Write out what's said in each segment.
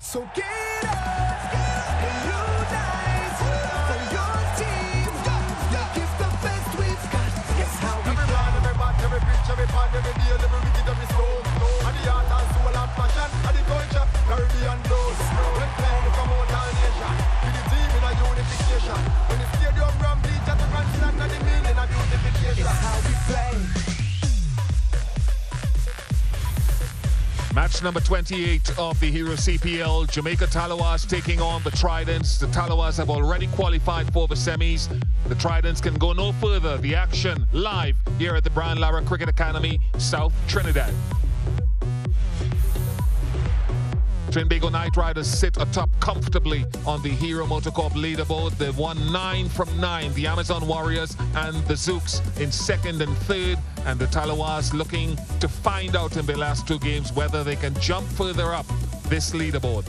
So get us and unite for your team. Give the best we've got. It's how we every plan, every bat, every pitch, every pan, every deal, every wicket, every slow. And the art and soul and passion, and the culture, Caribbean blows. When playing from out all nation, with the team in a unification. When the stadium ram bleach at the grandstand, and the meaning of unification. It's how we play. Match number 28 of the Hero CPL. Jamaica Tallawahs taking on the Tridents. The Tallawahs have already qualified for the semis. The Tridents can go no further. The action live here at the Brian Lara Cricket Academy, South Trinidad. Trinbago Knight Riders sit atop comfortably on the Hero Motorcorp leaderboard. They've won 9 from 9. The Amazon Warriors and the Zooks in second and third. And the Tallawahs looking to find out in their last 2 games whether they can jump further up this leaderboard.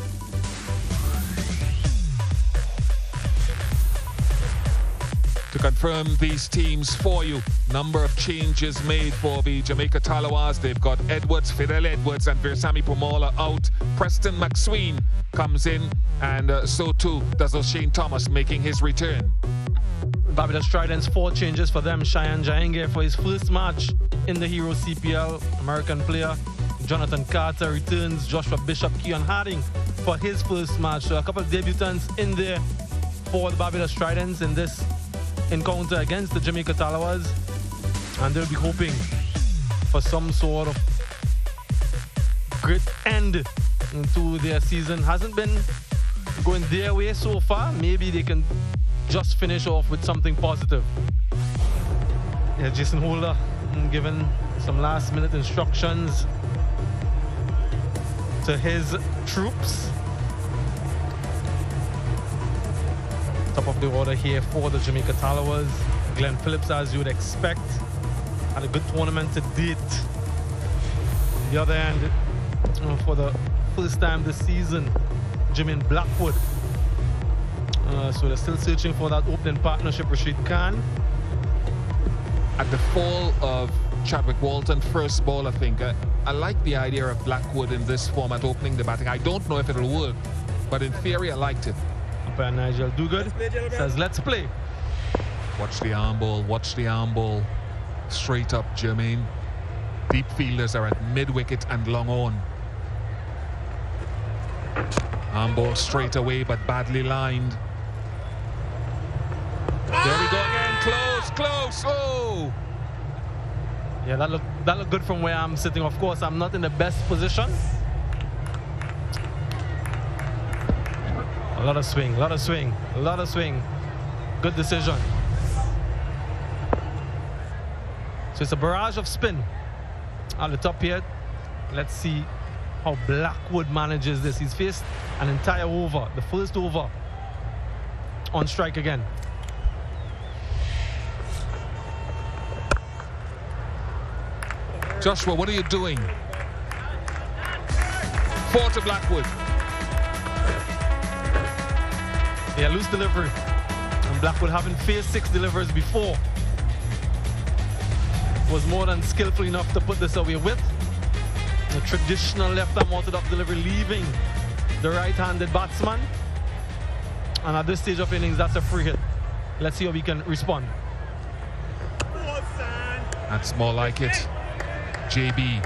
To confirm these teams for you, number of changes made for the Jamaica Tallawahs. They've got Edwards, Fidel Edwards and Versami Pomola out. Preston McSween comes in, and so too does O'Shane Thomas making his return. Barbados Tridents, 4 changes for them. Cheyenne Jahangir for his first match in the Hero CPL. American player Jonathan Carter returns. Joshua Bishop, Keon Harding for his first match. So a couple of debutants in there for the Barbados Tridents in this encounter against the Jamaica Tallawahs, and they'll be hoping for some sort of great end to their season. Hasn't been going their way so far. Maybe they can just finish off with something positive. Yeah, Jason Holder given some last-minute instructions to his troops. Top of the order here for the Jamaica Tallawahs. Glenn Phillips, as you would expect, had a good tournament to date. On the other end, for the first time this season, Jermaine Blackwood. So they're still searching for that opening partnership, Rashid Khan. At the fall of Chadwick Walton, first ball, I think. I like the idea of Blackwood in this format, opening the batting. I don't know if it'll work, but in theory, I liked it. Umpire Nigel Duguid says, let's play. Watch the arm ball, watch the arm ball. Straight up, Jermaine. Deep fielders are at mid-wicket and long on. Arm ball straight away, but badly lined. There we go again, close, close, oh! Yeah, that looked good from where I'm sitting. Of course, I'm not in the best position. A lot of swing, a lot of swing, a lot of swing. Good decision. So it's a barrage of spin at the top here. Let's see how Blackwood manages this. He's faced an entire over, the first over, on strike again. Joshua, what are you doing? 4 to Blackwood. Yeah, loose delivery. And Blackwood, having faced 6 deliveries before, was more than skillful enough to put this away with. The traditional left-arm orthodox delivery, leaving the right-handed batsman. And at this stage of innings, that's a free hit. Let's see how we can respond. That's more like it. JB.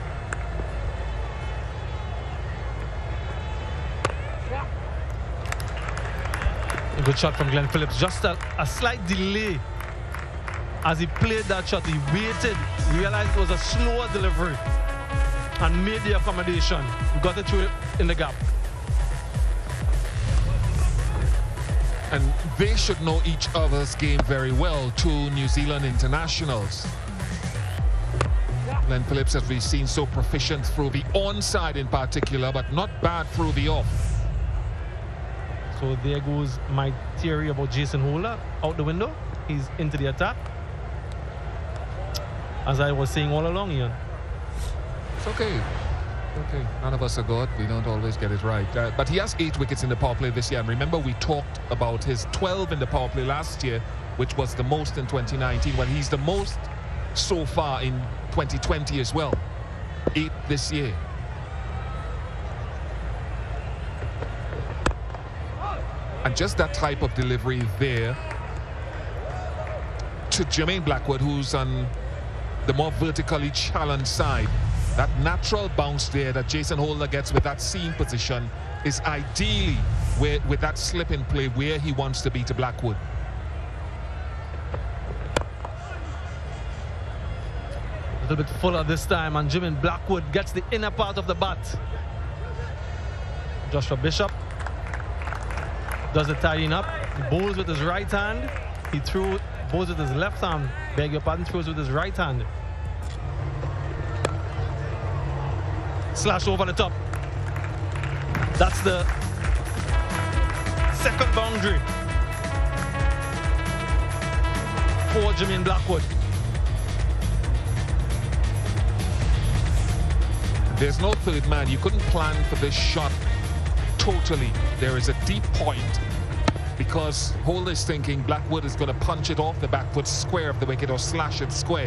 A good shot from Glenn Phillips. Just a slight delay as he played that shot. He waited, realized it was a slower delivery, and made the accommodation. Got it through in the gap. And they should know each other's game very well, 2 New Zealand internationals. Glenn Phillips, as we've seen, so proficient through the onside in particular, but not bad through the off. So there goes my theory about Jason Holder out the window. He's into the attack. As I was saying all along, Ian. It's okay. Okay, none of us are good. We don't always get it right. But he has 8 wickets in the power play this year. And remember, we talked about his 12 in the power play last year, which was the most in 2019. Well, he's the most so far in 2020 as well. 8 this year. And just that type of delivery there to Jermaine Blackwood, who's on the more vertically challenged side. That natural bounce there that Jason Holder gets with that seam position is ideally where, with that slip in play, where he wants to be to Blackwood. A little bit fuller this time, and Jermaine Blackwood gets the inner part of the bat. Joshua Bishop does the tidying up. He bowls with his right hand. He bowls with his left hand. Beg your pardon, throws with his right hand. Slash over the top. That's the second boundary for Jermaine Blackwood. There's no third man. You couldn't plan for this shot totally. There is a deep point because Holder's thinking Blackwood is going to punch it off the back foot square of the wicket or slash it square.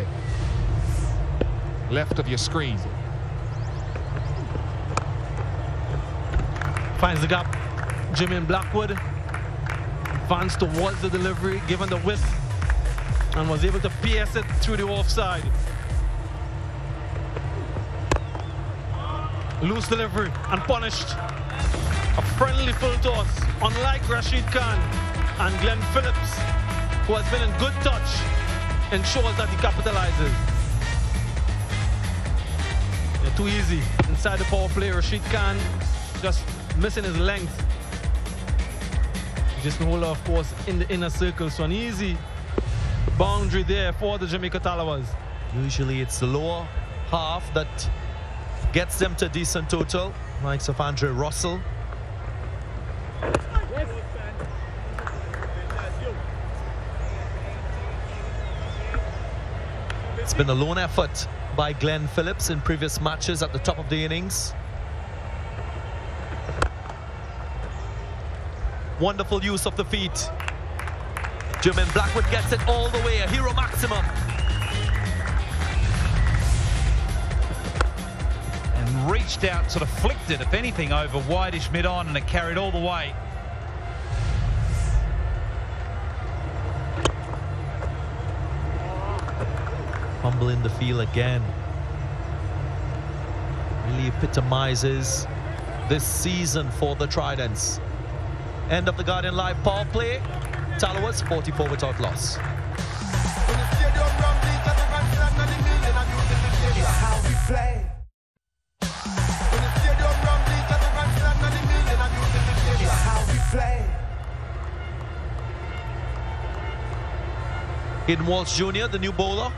Left of your screen. Finds the gap. Jermaine Blackwood advanced towards the delivery, given the width, and was able to pierce it through the offside. Loose delivery and punished. A friendly full toss, unlike Rashid Khan and Glenn Phillips, who has been in good touch, ensures that he capitalizes. They're too easy inside the power play. Rashid Khan just missing his length. Jason Holder, of course, in the inner circle, so an easy boundary there for the Jamaica Tallawahs. Usually it's the lower half that gets them to decent total, likes of Andre Russell. It's been a lone effort by Glenn Phillips in previous matches at the top of the innings. Wonderful use of the feet. Jermaine Blackwood gets it all the way, a hero maximum. And reached out, sort of flicked it, if anything, over wideish mid-on, and it carried all the way. Fumble in the field again. Really epitomizes this season for the Tridents. End of the Guardian Live power play. Tallawahs 44 without loss. It's how we play. It's how we play. Hayden Walsh Jr., the new bowler.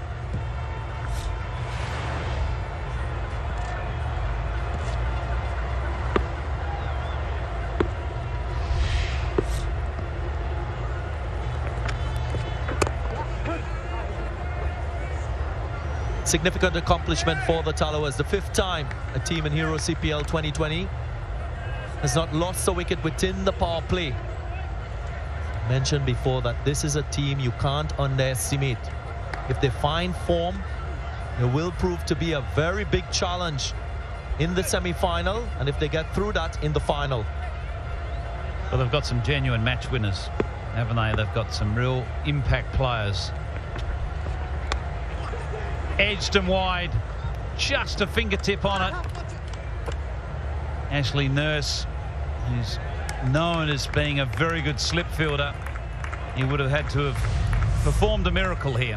Significant accomplishment for the Tallawahs. The 5th time a team in Hero CPL 2020 has not lost a wicket within the power play. I mentioned before that this is a team you can't underestimate. If they find form, it will prove to be a very big challenge in the semi-final, and if they get through that, in the final. Well, they've got some genuine match winners, haven't they? They've got some real impact players. Edged and wide, just a fingertip on it. Ashley Nurse, who's known as being a very good slip fielder, he would have had to have performed a miracle here.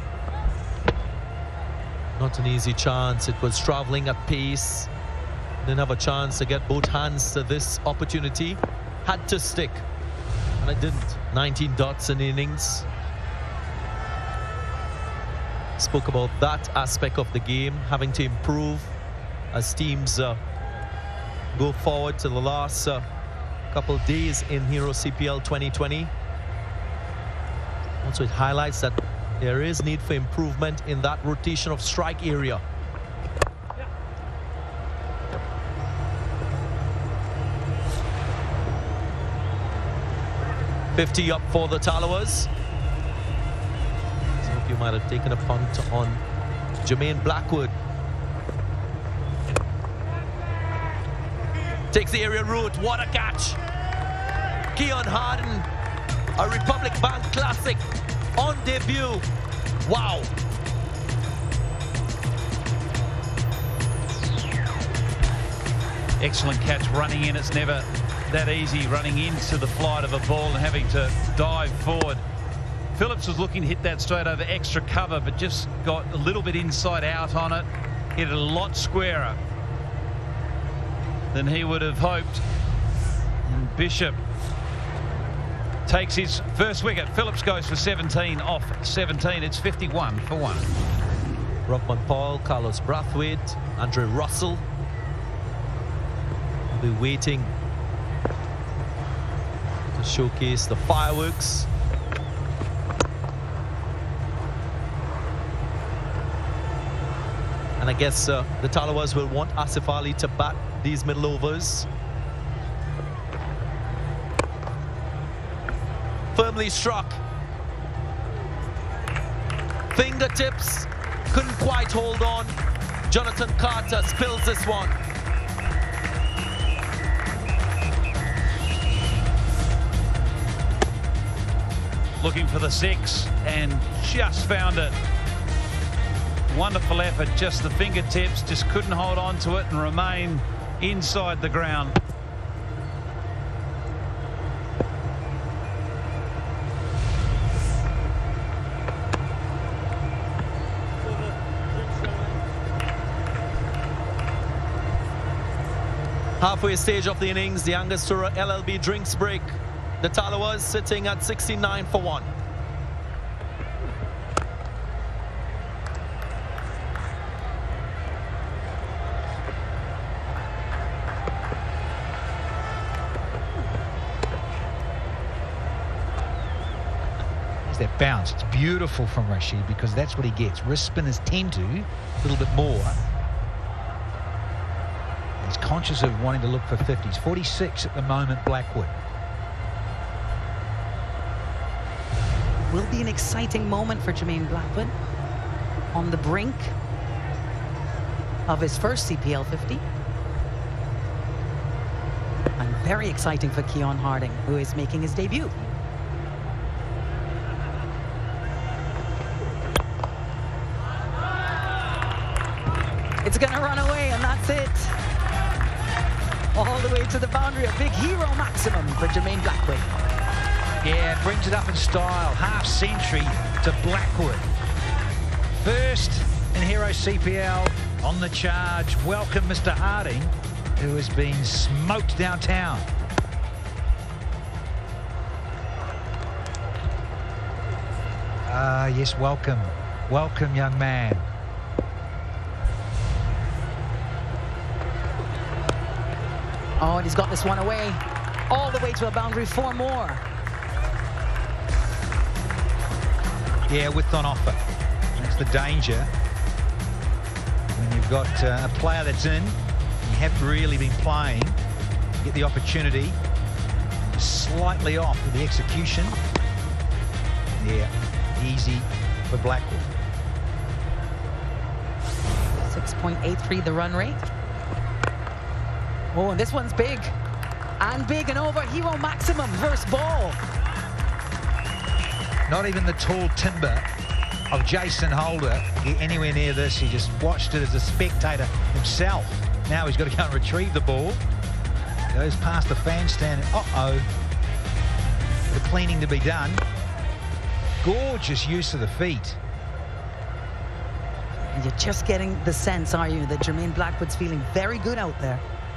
Not an easy chance. It was traveling at pace. Didn't have a chance to get both hands to this opportunity. Had to stick, and it didn't. 19 dots in the innings. Spoke about that aspect of the game, having to improve as teams go forward to the last couple of days in Hero CPL 2020. Also, it highlights that there is need for improvement in that rotation of strike area. .50 up for the Tallawahs. You might have taken a punt on Jermaine Blackwood. Takes the aerial route. What a catch. Keon Harden, a Republic Bank Classic on debut. Wow. Excellent catch running in. It's never that easy running into the flight of a ball and having to dive forward. Phillips was looking to hit that straight over extra cover, but just got a little bit inside out on it. Hit it a lot squarer than he would have hoped. And Bishop takes his first wicket. Phillips goes for 17 off 17. It's 51 for 1. Rockman Paul, Carlos Brathwaite, Andre Russell will be waiting to showcase the fireworks. And I guess the Tallawahs will want Asif Ali to bat these middle overs. Firmly struck. Fingertips. Couldn't quite hold on. Jonathan Carter spills this one. Looking for the 6 and just found it. Wonderful effort, just the fingertips, just couldn't hold on to it and remain inside the ground. Halfway stage of the innings, the Angostura LLB drinks break. The Tallawahs sitting at 69 for 1. That bounce. It's beautiful from Rashid because that's what he gets. Wrist spinners tend to a little bit more. He's conscious of wanting to look for 50s. 46 at the moment, Blackwood. Will be an exciting moment for Jermaine Blackwood on the brink of his first CPL 50. And very exciting for Keon Harding, who is making his debut. It's going to run away, and that's it. All the way to the boundary. A big hero maximum for Jermaine Blackwood. Yeah, brings it up in style. Half century to Blackwood. First in Hero CPL on the charge. Welcome, Mr. Harding, who has been smoked downtown. Yes, welcome. Welcome, young man. Oh, and he's got this one away. All the way to a boundary, 4 more. Yeah, width on offer. That's the danger. When you've got a player that's in, you haven't really been playing, you get the opportunity, slightly off with the execution. Yeah, easy for Blackwood. 6.83 the run rate. Oh, and this one's big. And big and over. Hero maximum versus ball. Not even the tall timber of Jason Holder get anywhere near this. He just watched it as a spectator himself. Now he's got to go and retrieve the ball. Goes past the fan stand. And uh-oh. The cleaning to be done. Gorgeous use of the feet. You're just getting the sense, are you, that Jermaine Blackwood's feeling very good out there.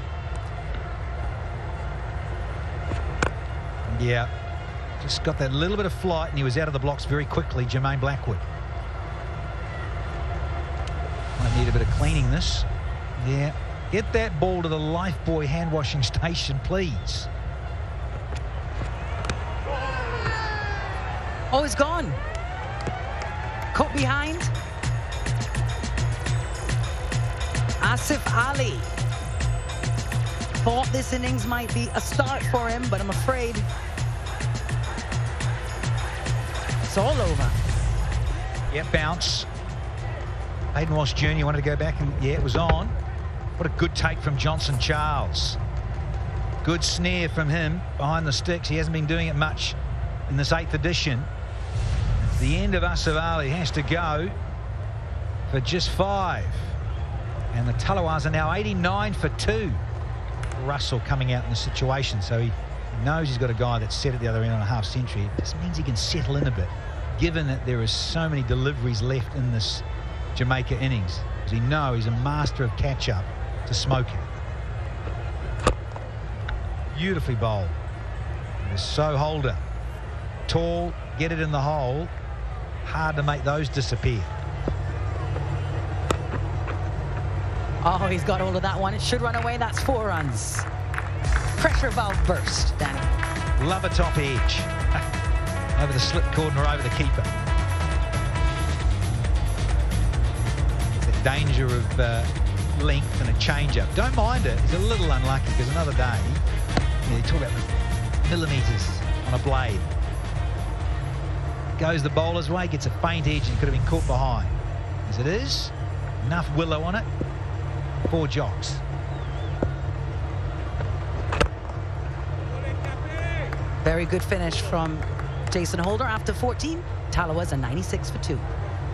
Yeah, just got that little bit of flight and he was out of the blocks very quickly, Jermaine Blackwood. Might need a bit of cleaning this. Yeah, get that ball to the Lifebuoy hand washing station, please. Oh, he's gone. Caught behind. Asif Ali. Thought this innings might be a start for him, but I'm afraid it's all over. Yeah, bounce. Hayden Walsh Jr. wanted to go back and, yeah, it was on. What a good take from Johnson Charles. Good snare from him behind the sticks. He hasn't been doing it much in this 8th edition. It's the end of Asavali. Has to go for just 5. And the Talawars are now 89 for 2. Russell coming out in the situation, so he knows he's got a guy that's set at the other end on a half century. It just means he can settle in a bit, given that there is so many deliveries left in this Jamaica innings. Because he knows he's a master of catch-up to smoke it. Beautifully bowled. It is so Holder. Tall, get it in the hole. Hard to make those disappear. Oh, he's got hold of that one. It should run away. That's 4 runs. Pressure valve burst, Danny. Love a top edge. Over the slip cord or over the keeper. The danger of length and a change-up. Don't mind it. He's a little unlucky because another day, you talk about the millimetres on a blade. Goes the bowler's way, gets a faint edge and could have been caught behind. As it is, enough willow on it. 4 jocks. Very good finish from Jason Holder after 14. Talawas are 96 for 2.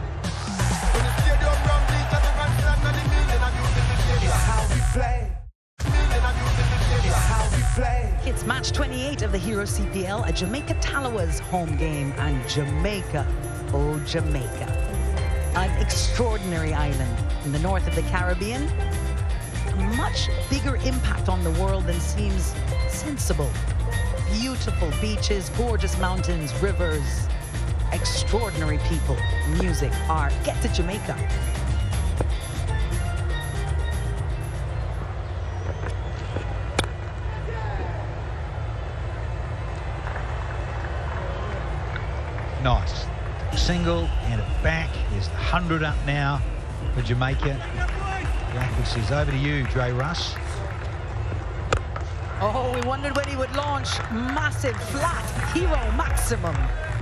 It's match 28 of the Hero CPL, a Jamaica Talawas home game, and Jamaica, oh Jamaica, an extraordinary island in the north of the Caribbean. A much bigger impact on the world than seems sensible. Beautiful beaches, gorgeous mountains, rivers, extraordinary people, music, art. Get to Jamaica. Nice. Single and it back. There's the 100 up now for Jamaica. Blackwood says over to you, Dre Russ. Oh, we wondered when he would launch. Massive, flat, Hero Maximum.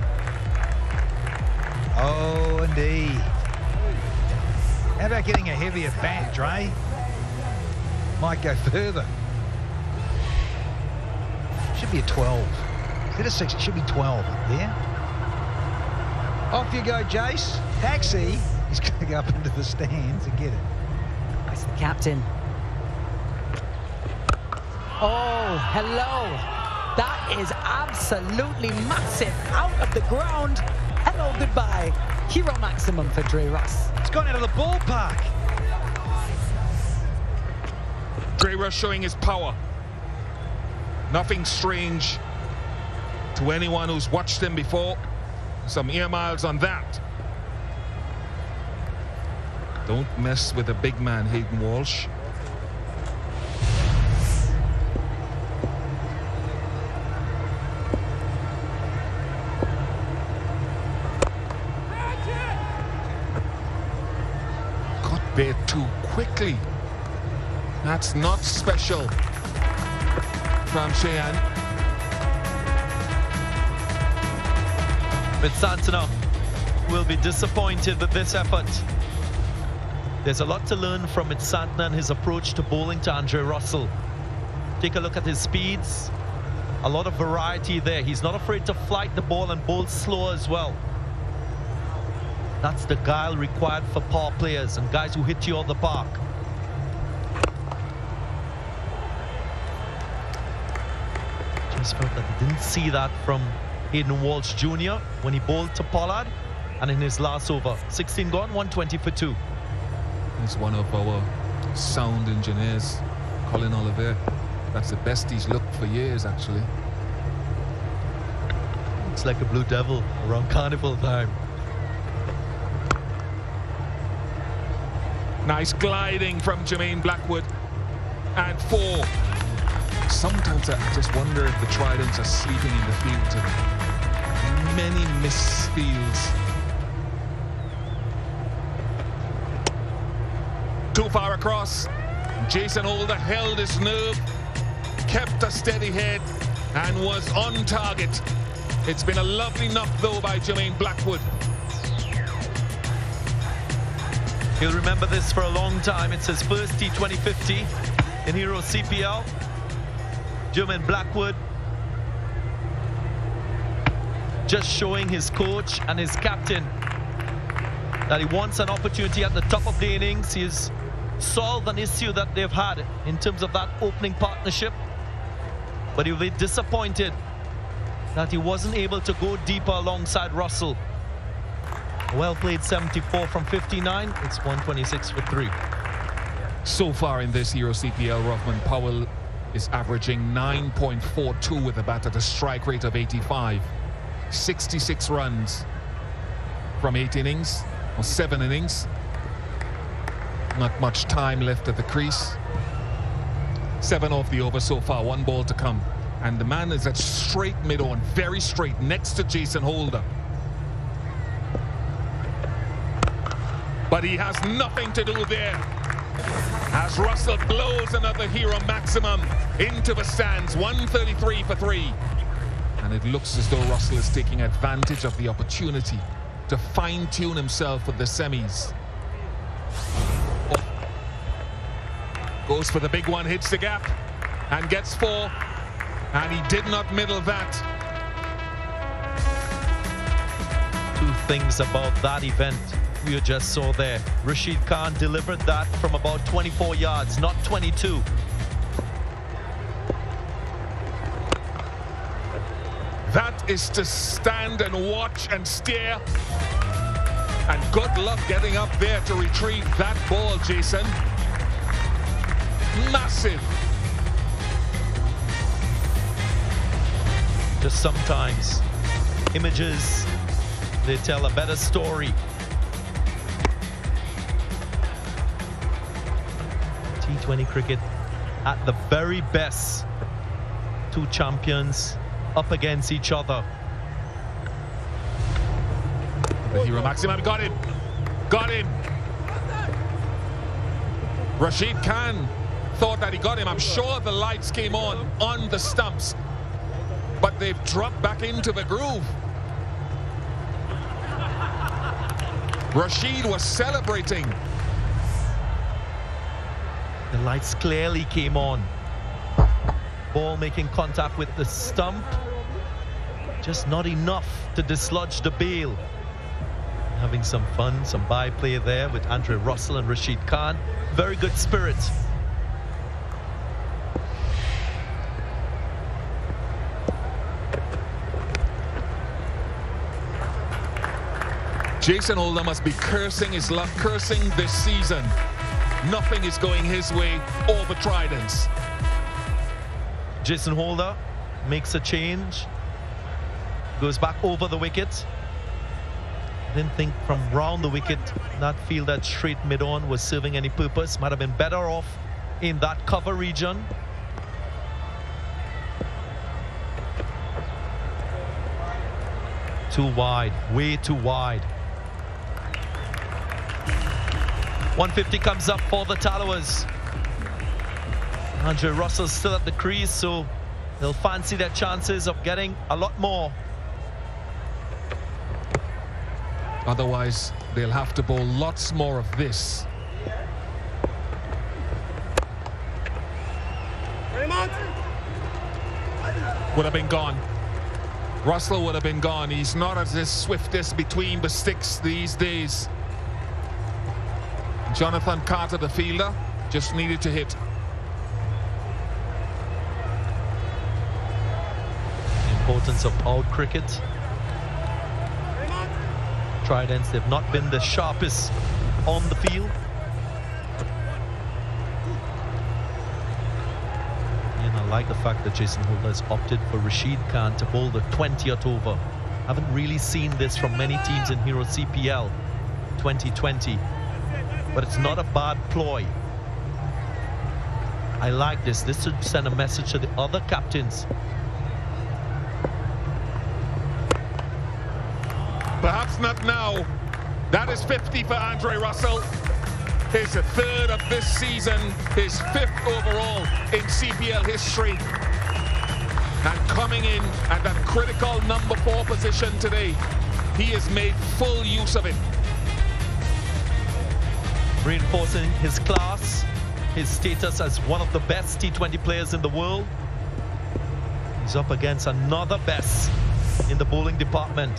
Oh, indeed. How about getting a heavier bat, Dre? Might go further. Should be a 12. Instead of 6, it should be 12 up there. Off you go, Jace. Taxi. He's going to go up into the stands and get it. That's the captain. Oh, hello. That is absolutely massive. Out of the ground. Hello, goodbye. Hero Maximum for Dre Russ. It's gone out of the ballpark. Dre Russ showing his power. Nothing strange to anyone who's watched him before. Some air miles on that. Don't mess with a big man, Hayden Walsh. Got bait too quickly. That's not special from Cheyenne. But Santana will be disappointed with this effort. There's a lot to learn from Santana and his approach to bowling to Andre Russell. Take a look at his speeds. A lot of variety there. He's not afraid to flight the ball and bowl slow as well. That's the guile required for power players and guys who hit you out the park. Just felt that he didn't see that from Hayden Walsh Jr. when he bowled to Pollard, and in his last over, 16 gone, 120 for 2. He's one of our sound engineers, Colin Oliver. That's the best he's looked for years, actually. It's like a Blue Devil around carnival time. Nice gliding from Jermaine Blackwood. And 4. Sometimes I just wonder if the Tridents are sleeping in the field. Many misfields. Too far across. Jason Holder held his nerve, kept a steady head, and was on target. It's been a lovely knock, though, by Jermaine Blackwood. He'll remember this for a long time. It's his first T20 50 in Hero CPL. Jermaine Blackwood just showing his coach and his captain that he wants an opportunity at the top of the innings. He has solved an issue that they've had in terms of that opening partnership, but he'll be disappointed that he wasn't able to go deeper alongside Russell. Well played, 74 from 59. It's 126 for 3. So far in this Hero CPL, Roughman Powell is averaging 9.42 with a bat at a strike rate of 85. 66 runs from 8 innings, or 7 innings. Not much time left at the crease. 7 off the over so far, 1 ball to come. And the man is at straight mid-on, very straight, next to Jason Holder. But he has nothing to do there, as Russell blows another Hero maximum into the stands. 133 for 3. And it looks as though Russell is taking advantage of the opportunity to fine-tune himself for the semis. Oh. Goes for the big one, hits the gap, and gets 4. And he did not middle that. 2 things about that event you just saw there. Rashid Khan delivered that from about 24 yards, not 22. That is to stand and watch and stare. And good luck getting up there to retrieve that ball, Jason. Massive. Just sometimes images, they tell a better story. T20 cricket at the very best. 2 champions up against each other. The Hero maximum got him. Got him. Rashid Khan thought that he got him. I'm sure the lights came on the stumps, but they've dropped back into the groove. Rashid was celebrating. The lights clearly came on. Ball making contact with the stump. Just not enough to dislodge the bail. Having some fun, some byplay there with Andre Russell and Rashid Khan. Very good spirit. Jason Holder must be cursing his luck, cursing this season. Nothing is going his way or the Tridents. Jason Holder makes a change. Goes back over the wicket. Didn't think from round the wicket that field that straight mid-on was serving any purpose. Might have been better off in that cover region. Too wide, way too wide. 150 comes up for the Tallawahs. Andre Russell's still at the crease, so they'll fancy their chances of getting a lot more. Otherwise, they'll have to bowl lots more of this. Would have been gone. Russell would have been gone. He's not as the swiftest between the sticks these days. Jonathan Carter, the fielder, just needed to hit. The importance of out cricket. Tridents, they've not been the sharpest on the field. And I like the fact that Jason Holder has opted for Rashid Khan to bowl the 20th over. Haven't really seen this from many teams in Hero CPL 2020. But it's not a bad ploy. I like this. This should send a message to the other captains. Perhaps not now. That is 50 for Andre Russell. His 3rd of this season, his 5th overall in CPL history. And coming in at that critical number 4 position today, he has made full use of it. Reinforcing his class, his status as one of the best T20 players in the world. He's up against another best in the bowling department.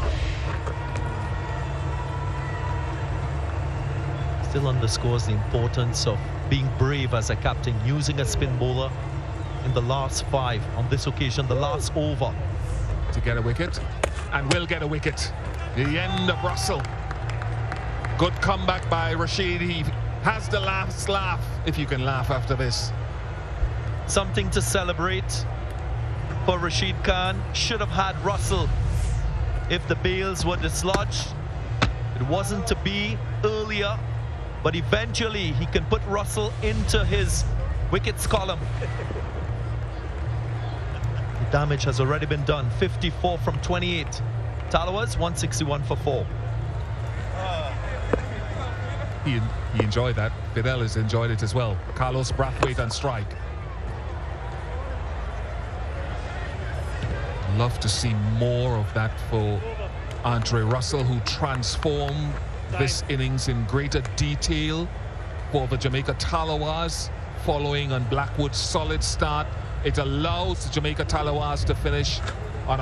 Still underscores the importance of being brave as a captain, using a spin bowler in the last 5. On this occasion, the last over. To get a wicket, and will get a wicket. The end of Russell. Good comeback by Rashid. He has the last laugh, if you can laugh after this. Something to celebrate for Rashid Khan. Should have had Russell if the bails were dislodged. It wasn't to be earlier, but eventually he can put Russell into his wickets column. The damage has already been done. 54 from 28. Tallawahs 161 for 4. He enjoyed that. Fidel has enjoyed it as well. Carlos Brathwaite on strike. Love to see more of that for Andre Russell, who transformed this innings in greater detail for the Jamaica Tallawahs, following on Blackwood's solid start. It allows the Jamaica Tallawahs to finish on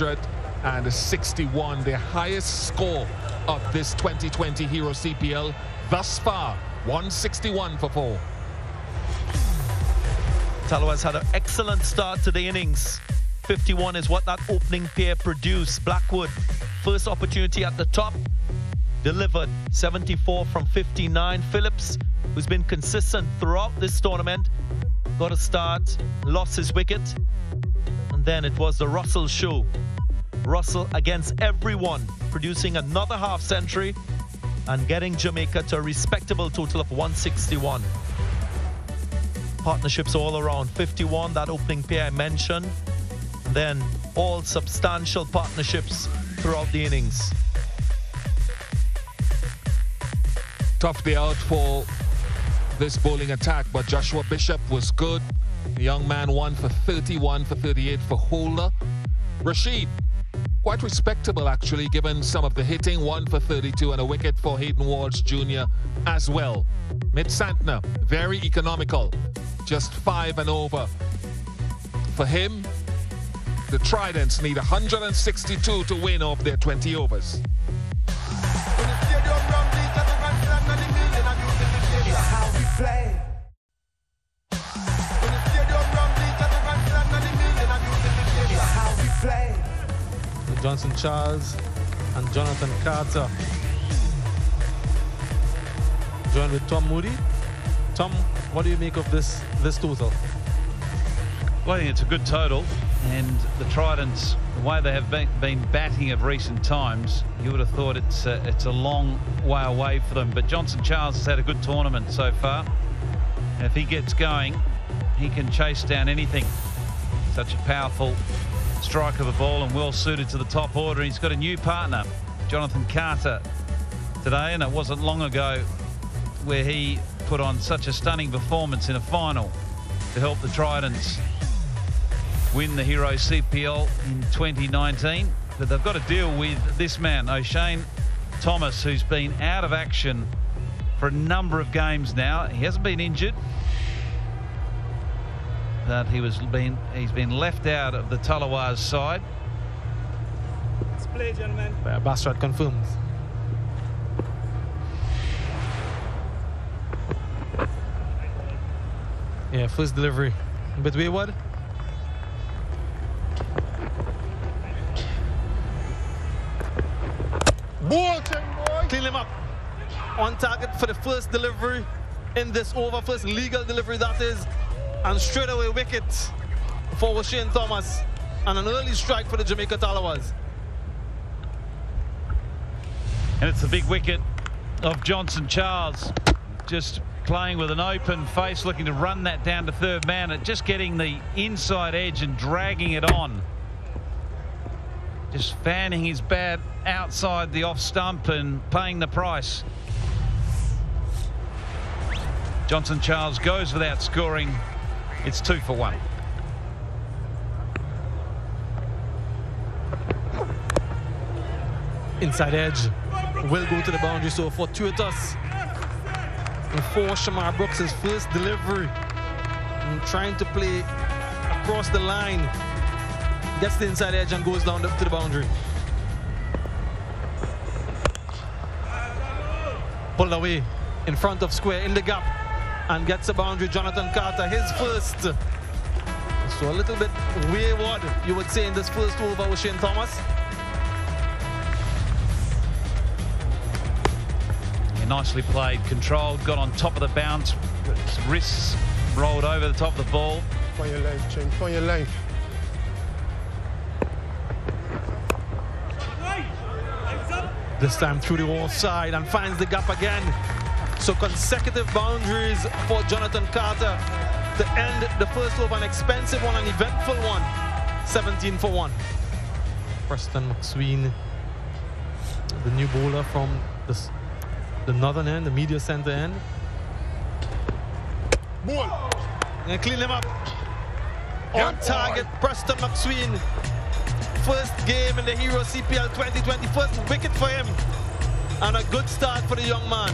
161, their highest score of this 2020 Hero CPL thus far. 161 for 4. Tallawahs had an excellent start to the innings. 51 is what that opening pair produced. Blackwood, first opportunity at the top, delivered. 74 from 59. Phillips, who's been consistent throughout this tournament, got a start, lost his wicket, and then it was the Russell show. Russell against everyone, producing another half century and getting Jamaica to a respectable total of 161. Partnerships all around. 51, that opening pair I mentioned. Then all substantial partnerships throughout the innings. Tough day out for this bowling attack, but Joshua Bishop was good. The young man won for 31 for 38 for Holder. Rashid, quite respectable actually, given some of the hitting. 1 for 32 and a wicket for Hayden Walsh Jr. as well. Mid Santner, very economical, just 5 and over. For him, the Tridents need 162 to win off their 20 overs. How we play. How we play. Johnson Charles and Jonathan Carter. Joined with Tom Moody. Tom, what do you make of this total? Well, I think it's a good total, and the Tridents, the way they have been batting of recent times, you would have thought it's a long way away for them. But Johnson Charles has had a good tournament so far. And if he gets going, he can chase down anything. Such a powerful strike of a ball and well suited to the top order. He's got a new partner, Jonathan Carter, today, and it wasn't long ago where he put on such a stunning performance in a final to help the Tridents win the Hero CPL in 2019. But they've got to deal with this man, O'Shane Thomas, who's been out of action for a number of games now. He hasn't been injured, but he's been left out of the Tallawahs side. Let's play, gentlemen. Bastard confirms. Yeah, first delivery. A bit wayward. Clean him up. On target for the first delivery in this over. First legal delivery, that is. And straight away wicket for O'Shane Thomas. And an early strike for the Jamaica Tallawahs. And it's the big wicket of Johnson Charles. Just playing with an open face, looking to run that down to third man, and just getting the inside edge and dragging it on. Just fanning his bat outside the off stump and paying the price. Johnson Charles goes without scoring. It's 2 for 1. Inside edge will go to the boundary, so fortuitous. And for Shamar Brooks, his first delivery. And trying to play across the line gets the inside edge and goes down to the boundary. Pulled away in front of square in the gap and gets the boundary. Jonathan Carter, his first. So a little bit wayward, you would say, in this first over with Shane Thomas. Yeah, nicely played, controlled, got on top of the bounce, wrists rolled over the top of the ball. Find your length, Shane, find your length. This time through the offside and finds the gap again. So consecutive boundaries for Jonathan Carter to end the first over, an expensive one, an eventful one. 17 for 1. Preston McSween, the new bowler from the northern end, the media center end. Ball. And clean him up. On target, Preston McSween. First game in the Hero CPL 2020, first wicket for him. And a good start for the young man.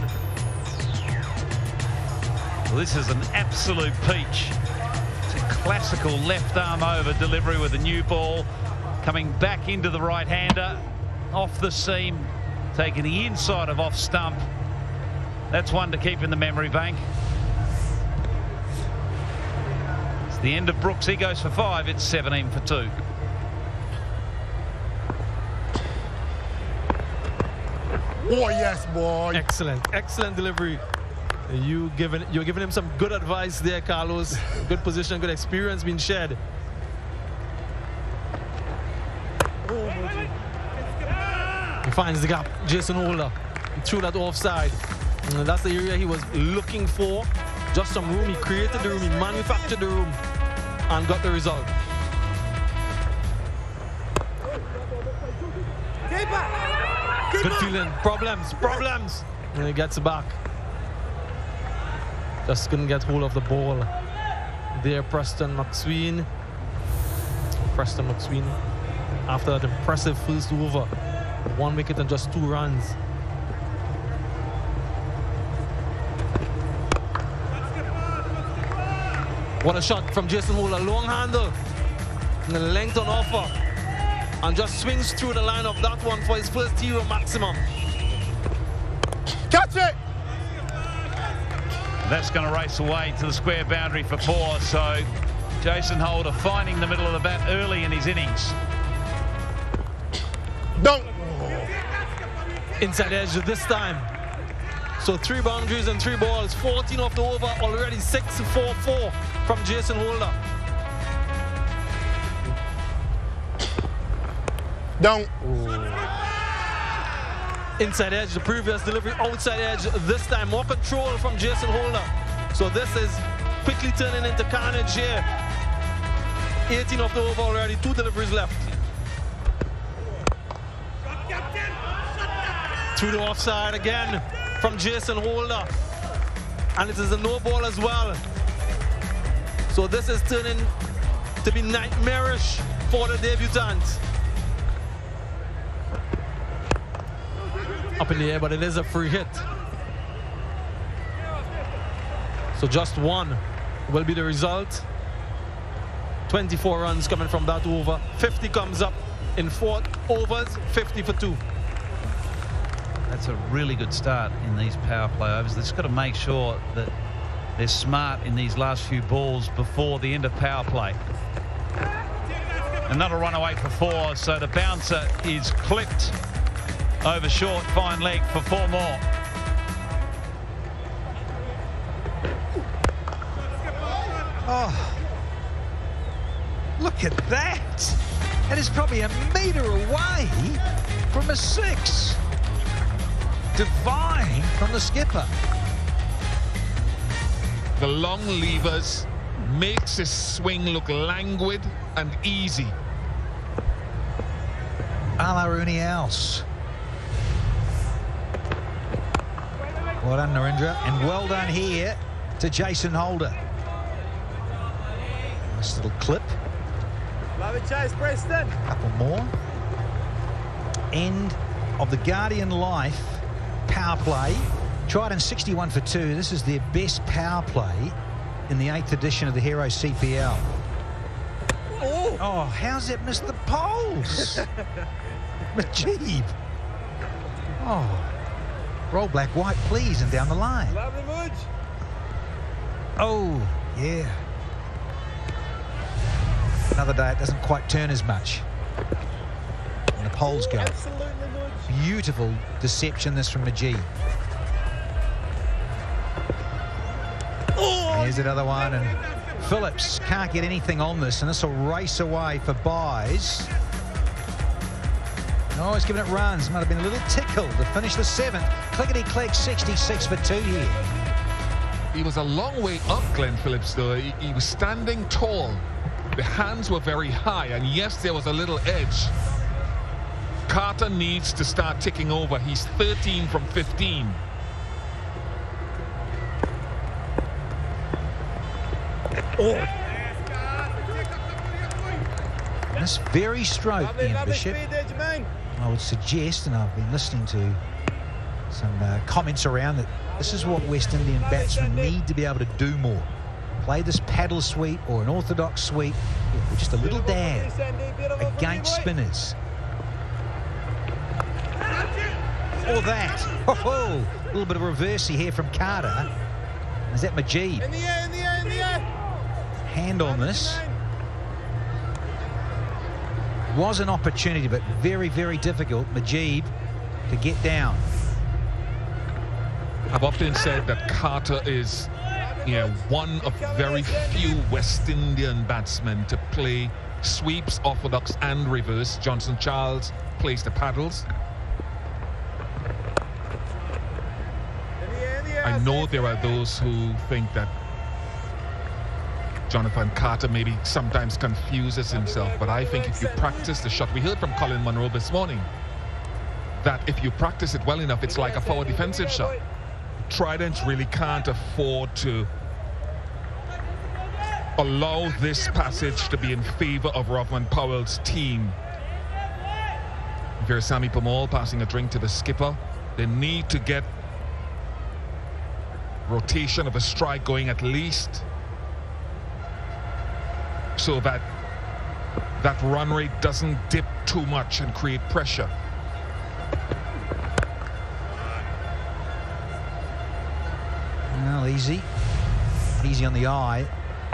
Well, this is an absolute peach. It's a classical left arm over delivery with a new ball. Coming back into the right-hander. Off the seam. Taking the inside of off stump. That's one to keep in the memory bank. It's the end of Brooks. He goes for 5. It's 17 for 2. Oh, yes, boy. Excellent, excellent delivery. You're giving him some good advice there, Carlos. Good position, good experience being shared. He finds the gap. Jason Holder threw that offside. And that's the area he was looking for. Just some room. He created the room. He manufactured the room and got the result. Good feeling. Problems. And he gets back. Just couldn't get hold of the ball. There, Preston McSween. After that impressive first over. 1 wicket and just 2 runs. What a shot from Jason Holder. Long handle. And the length on offer. And just swings through the line of that one for his first Hero maximum. Catch it! That's going to race away to the square boundary for 4. So Jason Holder finding the middle of the bat early in his innings. Don't. Inside edge this time. So 3 boundaries and 3 balls. 14 off the over. Already 6-4-4 from Jason Holder. Down. Inside edge, the previous delivery. Outside edge this time. More control from Jason Holder. So this is quickly turning into carnage here. 18 off the over already. 2 deliveries left. Through the offside again from Jason Holder. And it is a no ball as well. So this is turning to be nightmarish for the debutant. Up in the air, but it is a free hit. So just 1 will be the result. 24 runs coming from that over. 50 comes up in 4 overs, 50 for 2. That's a really good start in these power play overs. They've just got to make sure that they're smart in these last few balls before the end of power play. Another run away for 4, so the bouncer is clipped over short, fine leg for 4 more. Oh, look at that. That is probably a metre away from a 6. Divine from the skipper. The long levers makes his swing look languid and easy. A la Rooney Else. Well done, Narendra, and well done here to Jason Holder. Nice little clip. Love it, Chase Preston. Couple more. End of the Guardian Life power play. Trident 61 for 2. This is their best power play in the 8th edition of the Hero CPL. Oh, how's it missed the poles? Majib. Oh. Roll black, white, please, and down the line. Oh, yeah. Another day it doesn't quite turn as much. And the poles go. Beautiful deception this from Majib. Here's another one, and Phillips can't get anything on this, and this will race away for buys. Oh, he's giving it runs. Might have been a little tickled to finish the 7th. Clickety-click, 66 for 2 here. He was a long way up, Glenn Phillips, though. He was standing tall. The hands were very high, and yes, there was a little edge. Carter needs to start ticking over. He's 13 from 15. Oh. This very stroke, Ian Bishop, I would suggest, and I've been listening to some comments around, that this is what West Indian batsmen need to be able to do more. Play this paddle sweep or an orthodox sweep with just a little dab against spinners. Or that. Oh, a little bit of reversey here from Carter. Is that Majib? In the air, in the air, in the air. Hand on this. Was an opportunity, but very, very difficult, Majib, to get down. I've often said that Carter is, one of very few West Indian batsmen to play sweeps, orthodox and reverse. Johnson Charles plays the paddles. I know there are those who think that Jonathan Carter maybe sometimes confuses himself, but I think if you practice the shot, we heard from Colin Munro this morning, that if you practice it well enough, it's like a forward defensive shot. Trident really can't afford to allow this passage to be in favor of Rovman Powell's team. Veerasamy Permaul passing a drink to the skipper. They need to get rotation of a strike going at least, so that that run rate doesn't dip too much and create pressure. Well, easy on the eye.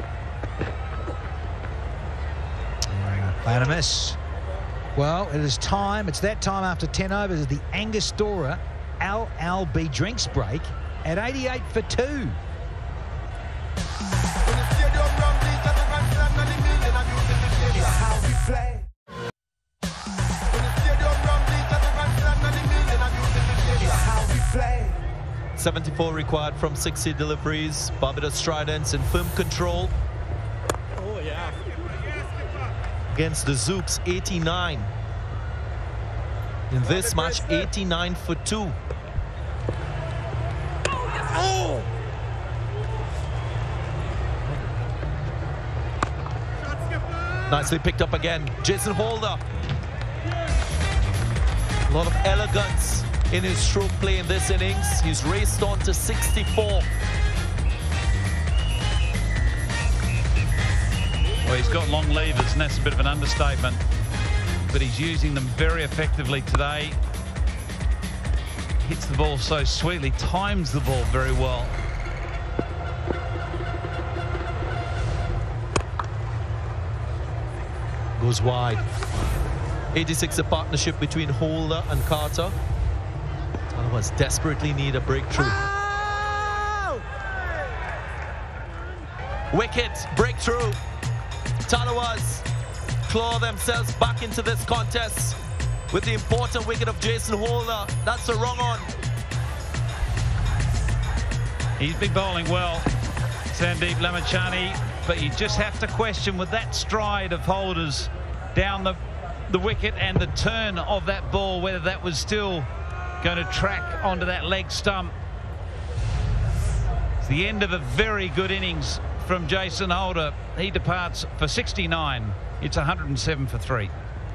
Plan a miss. Well, it is time. It's that time after 10 overs of the Angostura LLB drinks break at 88 for 2. How we play. 74 required from 60 deliveries. Barbados Tridents in firm control. Oh, yeah. Against the Zooks, 89. In this match, 89 for 2. Oh! Nicely picked up again. Jason Holder. A lot of elegance in his stroke play in this innings. He's raced on to 64. Well, he's got long levers, and that's a bit of an understatement. But he's using them very effectively today. Hits the ball so sweetly, times the ball very well. Goes wide. 86 a partnership between Holder and Carter. Tallawahs desperately need a breakthrough. Oh! Wicket breakthrough. Tallawahs claw themselves back into this contest with the important wicket of Jason Holder. That's the wrong on. He's been bowling well, Sandeep Lamachani, but you just have to question with that stride of Holder's down the wicket and the turn of that ball, whether that was still going to track onto that leg stump. It's the end of a very good innings from Jason Holder. He departs for 69. It's 107 for 3.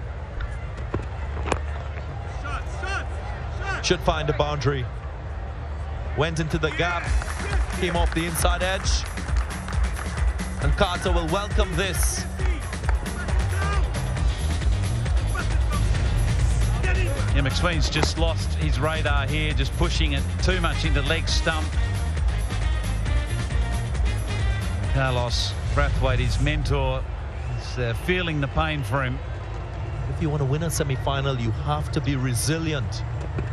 Should find a boundary. Went into the gap, came off the inside edge. And Carter will welcome this. McSween's just lost his radar here, just pushing it too much into leg stump. Carlos Brathwaite, his mentor, is feeling the pain for him. If you want to win a semi-final, you have to be resilient.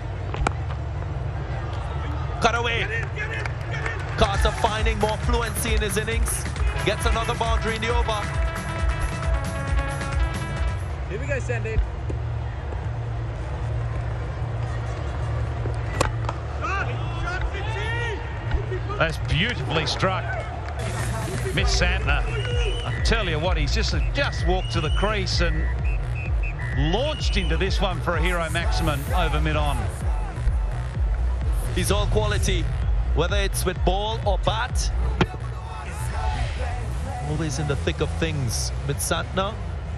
Cut away. Carter finding more fluency in his innings. Gets another boundary in the over. Here we go, Sandy. That's beautifully struck. Mitch Santner, I tell you what, he's just walked to the crease and launched into this one for a Hero Maximin over mid-on. He's all quality, whether it's with ball or bat. Always in the thick of things. Mitch Santner.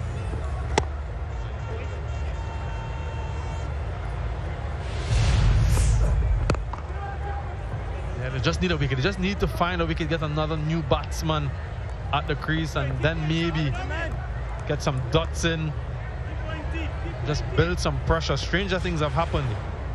Yeah, they just need a wicket. They just need to find a wicket, get another new batsman at the crease, and then maybe get some dots in. Just build some pressure. Stranger things have happened.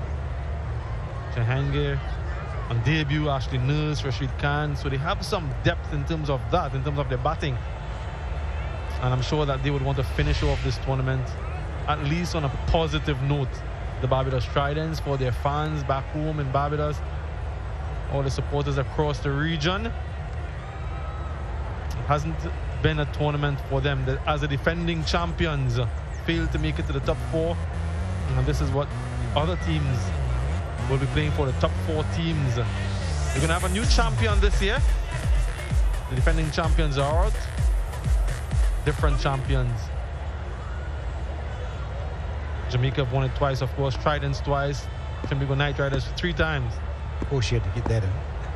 Jahangir on debut, Ashley Nurse, Rashid Khan. So they have some depth in terms of that, in terms of their batting. And I'm sure that they would want to finish off this tournament at least on a positive note. The Barbados Tridents, for their fans back home in Barbados, all the supporters across the region. It hasn't been a tournament for them that, as the defending champions, failed to make it to the top 4. And this is what other teams will be playing for, the top 4 teams. We're going to have a new champion this year. The defending champions are out. Different champions. Jamaica have won it twice, of course. Tridents twice. Trinbago Knight Riders 3 times. Of course, you had to get that in.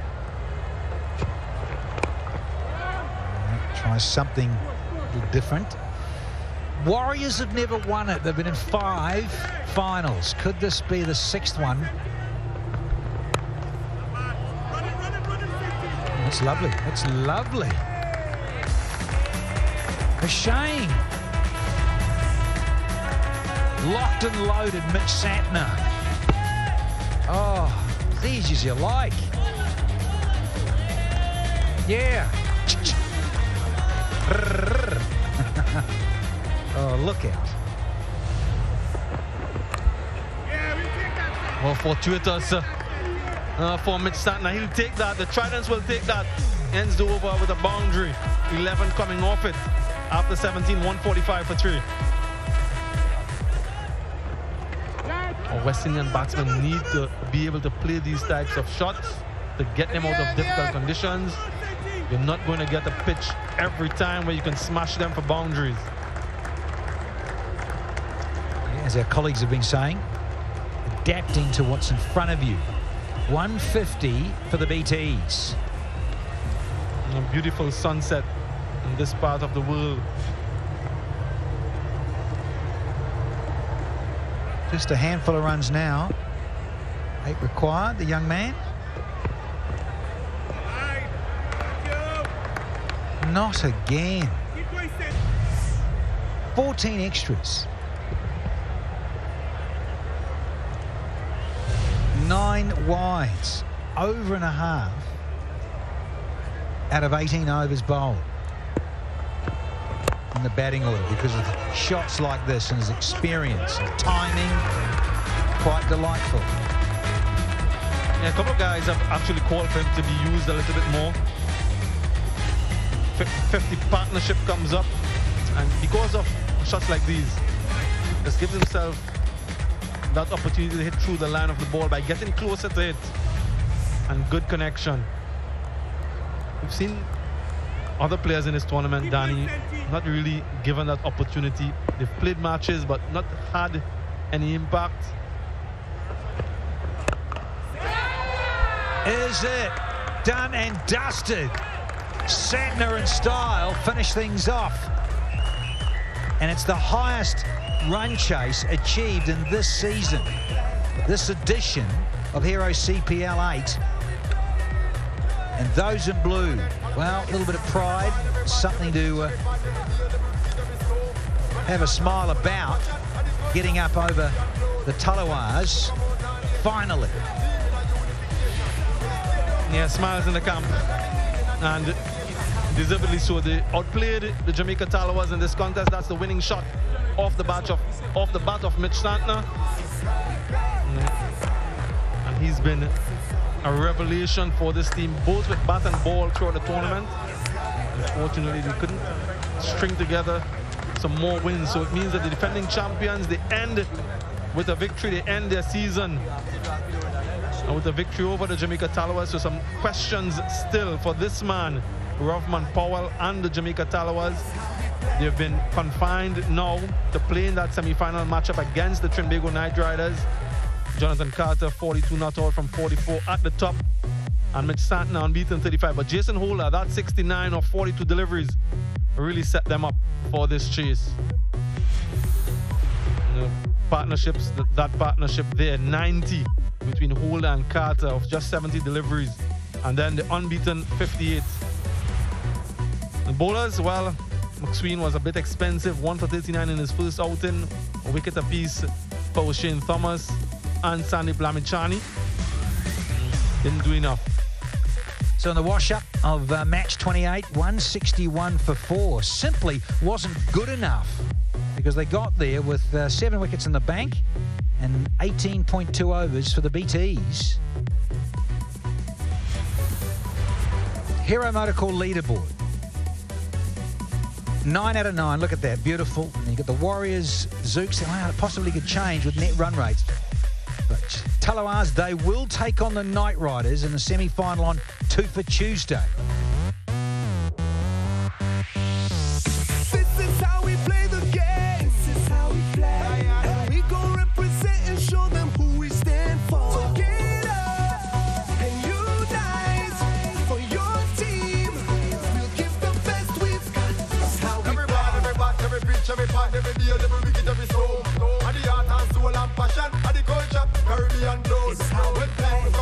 Try something a little different. Warriors have never won it. They've been in 5 finals. Could this be the 6th one? That's lovely. That's lovely. A shame. Locked and loaded, Mitch Santner. Oh, as easy as you like. Yeah. Oh, look out. Well, fortuitous for Mitch Santner. He'll take that. The Tridents will take that. Ends the over with a boundary. 11 coming off it. After 17, 145 for 3. West Indian batsmen need to be able to play these types of shots to get them out of difficult conditions. You're not going to get a pitch every time where you can smash them for boundaries. As our colleagues have been saying, adapting to what's in front of you. 150 for the BTs. And a beautiful sunset in this part of the world. Just a handful of runs now. 8 required, the young man. Not again. 14 extras. 9 wides. Over and a half out of 18 overs bowled in the batting order, because of shots like this and his experience and timing. Quite delightful. Yeah, a couple of guys have actually called for him to be used a little bit more. 50 partnership comes up, and because of shots like these, just gives himself that opportunity to hit through the line of the ball by getting closer to it, and good connection. We've seen other players in this tournament, Danny, not really given that opportunity. They've played matches but not had any impact. Is it done and dusted? Santner in style finish things off, and it's the highest run chase achieved in this season, this edition of Hero CPL 8. And those in blue, well, a little bit of pride, something to have a smile about. getting up over the Tallawahs. Finally. Yeah, smiles in the camp. And deservedly so. They outplayed the Jamaica Tallawahs in this contest. That's the winning shot off the bat of Mitch Santner. And he's been a revelation for this team, both with bat and ball throughout the tournament. Unfortunately, they couldn't string together some more wins. So it means that the defending champions, they end with a victory. They end their season with a victory over the Jamaica Tallawahs. So some questions still for this man, Rovman Powell, and the Jamaica Tallawahs. They've been confined now to play in that semi-final matchup against the Trinbago Knight Riders. Jonathan Carter, 42 not out from 44 at the top. And Mitch Santner unbeaten 35. But Jason Holder, that 69 or 42 deliveries really set them up for this chase. Partnerships, that partnership there, 90 between Holder and Carter of just 70 deliveries. And then the unbeaten 58. The bowlers, well, McSween was a bit expensive, 1 for 39 in his first outing, a wicket apiece for Shane Thomas and Sandeep Lamichhane. Didn't do enough. So in the wash-up of match 28, 161 for 4 simply wasn't good enough because they got there with 7 wickets in the bank and 18.2 overs for the BTs. Hero Motorcorp leaderboard. 9 out of 9, look at that, beautiful. And you got the Warriors, Zooks, wow, it possibly could change with net run rates. But Tallawahs, they will take on the Knight Riders in the semi-final on 2 for Tuesday. This is how we play the game. This is how we play. And we gon' represent and show them who we stand for. So get up and unite for your team. We'll give the best we've got. This is how we Every ball, every bat, every pitch, every part, every deal, every wicket, every stroke. And the heart and soul and passion, and the culture, Caribbean blood. It's how we play.